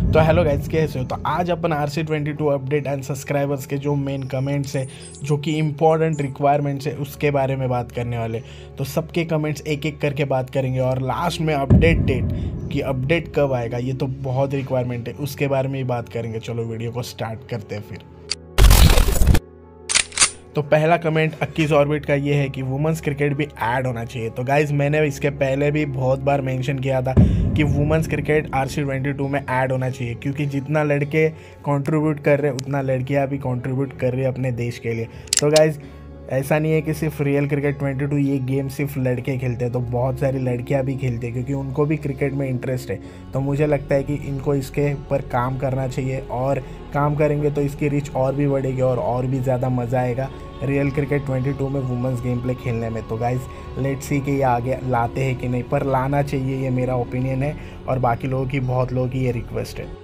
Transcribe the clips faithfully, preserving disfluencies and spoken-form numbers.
तो hello guys, कैसे हो? तो आज अपन R C twenty two update and subscribers के जो मेन कमेंट्स है, जो कि इम्पोर्टेंट रिक्वायरमेंट्स है, उसके बारे में बात करने वाले। तो सबके कमेंट्स एक एक करके बात करेंगे और लास्ट में अपडेट डेट कि अपडेट कब आएगा, ये तो बहुत रिक्वायरमेंट है, उसके बारे में ही बात करेंगे। चलो वीडियो को स्टार्ट करते हैं फिर। तो पहला कमेंट इक्कीस ऑर्बिट का ये है कि वुमेंस क्रिकेट भी ऐड होना चाहिए। तो गाइज मैंने इसके पहले भी बहुत बार मेंशन किया था कि women's cricket R C twenty two में ऐड होना चाहिए, क्योंकि जितना लड़के कंट्रीब्यूट कर रहे हैं उतना लड़कियां भी कंट्रीब्यूट कर रही है अपने देश के लिए। तो गाइज ऐसा नहीं है कि सिर्फ रियल क्रिकेट ट्वेंटी टू ये गेम सिर्फ लड़के खेलते हैं, तो बहुत सारी लड़कियां भी खेलती है, क्योंकि उनको भी क्रिकेट में इंटरेस्ट है। तो मुझे लगता है कि इनको इसके ऊपर काम करना चाहिए, और काम करेंगे तो इसकी रीच और भी बढ़ेगी और और भी ज़्यादा मज़ा आएगा रियल क्रिकेट ट्वेंटी टू में वुमेंस गेम प्ले खेलने में। तो गाइज लेट्स सी कि ये आगे लाते हैं कि नहीं, पर लाना चाहिए, ये मेरा ओपिनियन है और बाकी लोगों की, बहुत लोगों की ये रिक्वेस्ट है।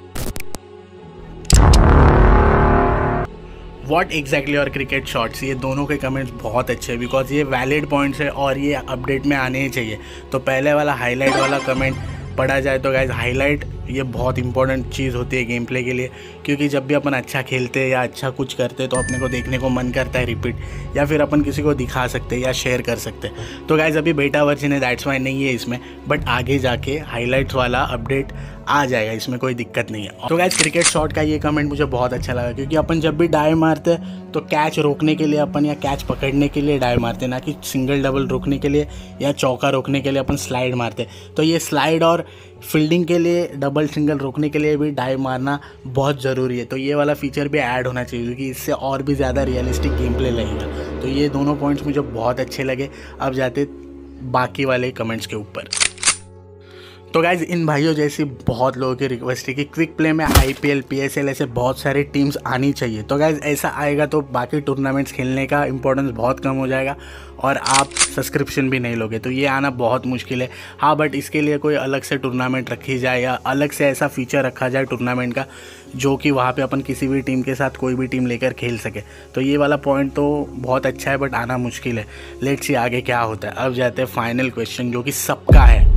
व्हाट एग्जैक्टली और क्रिकेट शॉट्स, ये दोनों के कमेंट्स बहुत अच्छे हैं, बिकॉज ये वैलिड पॉइंट्स है और ये अपडेट में आने ही चाहिए। तो पहले वाला हाईलाइट वाला कमेंट पढ़ा जाए तो गाइज हाईलाइट ये बहुत इंपॉर्टेंट चीज़ होती है गेम प्ले के लिए, क्योंकि जब भी अपन अच्छा खेलते हैं या अच्छा कुछ करते हैं तो अपने को देखने को मन करता है रिपीट, या फिर अपन किसी को दिखा सकते हैं या शेयर कर सकते हैं। तो गाइज अभी बेटा वर्जन है, दैट्स वाई नहीं है इसमें, बट आगे जाके हाईलाइट्स वाला अपडेट आ जाएगा, इसमें कोई दिक्कत नहीं है। तो गाइज क्रिकेट शॉट का ये कमेंट मुझे बहुत अच्छा लगा, क्योंकि अपन जब भी डाई मारते हैं तो कैच रोकने के लिए अपन या कैच पकड़ने के लिए डाई मारते हैं, ना कि सिंगल डबल रोकने के लिए या चौका रोकने के लिए अपन स्लाइड मारते हैं। तो ये स्लाइड और फील्डिंग के लिए डबल सिंगल रोकने के लिए भी डाई मारना बहुत ज़रूरी है। तो ये वाला फीचर भी ऐड होना चाहिए, क्योंकि इससे और भी ज़्यादा रियलिस्टिक गेम प्ले लगेगा। तो ये दोनों पॉइंट्स मुझे बहुत अच्छे लगे। अब जाते बाकी वाले कमेंट्स के ऊपर। तो गाइज इन भाइयों जैसी बहुत लोगों की रिक्वेस्ट है कि क्विक प्ले में I P L, P S L ऐसे बहुत सारे टीम्स आनी चाहिए। तो गाइज ऐसा आएगा तो बाकी टूर्नामेंट्स खेलने का इंपॉर्टेंस बहुत कम हो जाएगा और आप सब्सक्रिप्शन भी नहीं लोगे, तो ये आना बहुत मुश्किल है। हाँ, बट इसके लिए कोई अलग से टूर्नामेंट रखी जाए या अलग से ऐसा फीचर रखा जाए टूर्नामेंट का, जो कि वहाँ पे अपन किसी भी टीम के साथ कोई भी टीम लेकर खेल सके। तो ये वाला पॉइंट तो बहुत अच्छा है, बट आना मुश्किल है। लेट्स सी आगे क्या होता है। अब जाते हैं फाइनल क्वेश्चन, जो कि सबका है।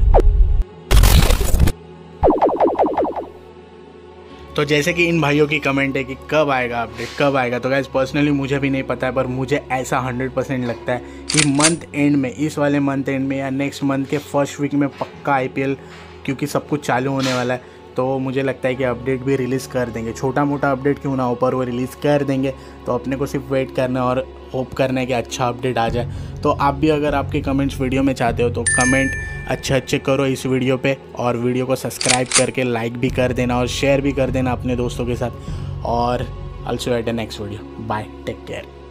तो जैसे कि इन भाइयों की कमेंट है कि कब आएगा अपडेट, कब आएगा। तो गाइस पर्सनली मुझे भी नहीं पता है, पर मुझे ऐसा हंड्रेड परसेंट लगता है कि मंथ एंड में, इस वाले मंथ एंड में या नेक्स्ट मंथ के फर्स्ट वीक में पक्का आई पी एल, क्योंकि सब कुछ चालू होने वाला है। तो मुझे लगता है कि अपडेट भी रिलीज़ कर देंगे, छोटा मोटा अपडेट क्यों ना हो, पर वो रिलीज़ कर देंगे। तो अपने को सिर्फ वेट करना और होप करना है कि अच्छा अपडेट आ जाए। तो आप भी अगर आपके कमेंट्स वीडियो में चाहते हो तो कमेंट अच्छे अच्छे करो इस वीडियो पे, और वीडियो को सब्सक्राइब करके लाइक भी कर देना और शेयर भी कर देना अपने दोस्तों के साथ। और also at the next video, bye, take care.